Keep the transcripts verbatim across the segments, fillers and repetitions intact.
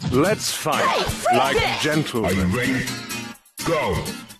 Let's fight Hey, like this. Are you gentlemen. ready? Go!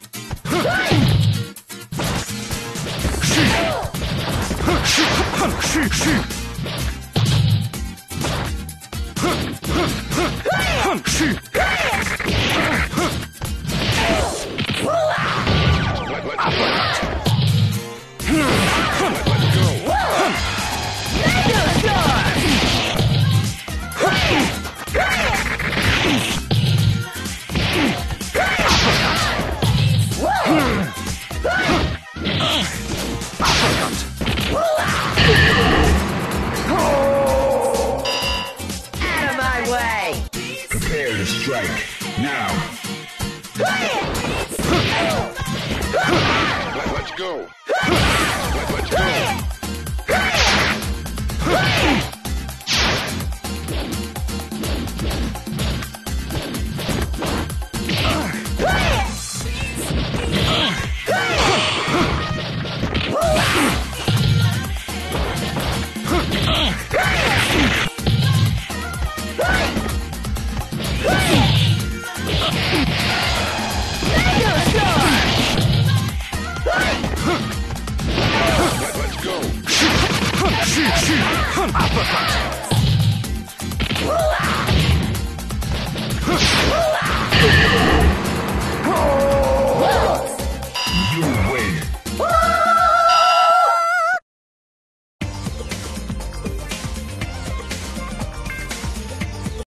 Out of my way! Prepare to strike. Now! Let's go. Let's go. Let's go. Uppercut!